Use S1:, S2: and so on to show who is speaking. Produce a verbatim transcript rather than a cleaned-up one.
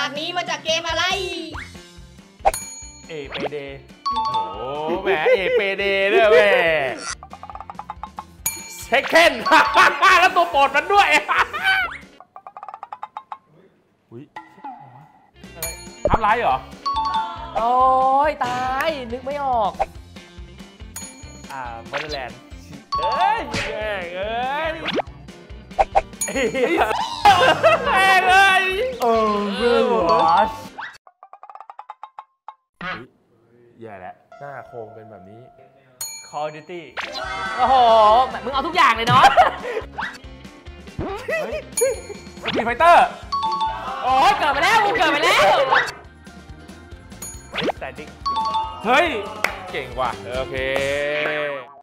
S1: ากนี้มาจากเกมอะไร
S2: เอเปเดโอ้แหมเอเปเดด้วยแม่เทคเคนแล้วตัวโปรดมันด้วยอุ้ยทำไรเหรอ
S3: โอ้ยตายนึกไม่ออก
S2: อ่าบอร์เดอร์แลนด์เอ้ยแม่งเอ้ยแม่งเอ้ย
S3: เออเวอร์วอช
S2: แย่แล้วหน้าโครงเป็นแบบนี้ Call of Duty
S3: โอ้โหมึงเอาทุกอย่างเลยเนาะ
S2: สปีดไฟเตอร์
S3: โอ้ยเกิดไปแล้วมึงเกิดไปแล้ว
S2: แต่ดิเฮ้ยเก่งว่ะโอเค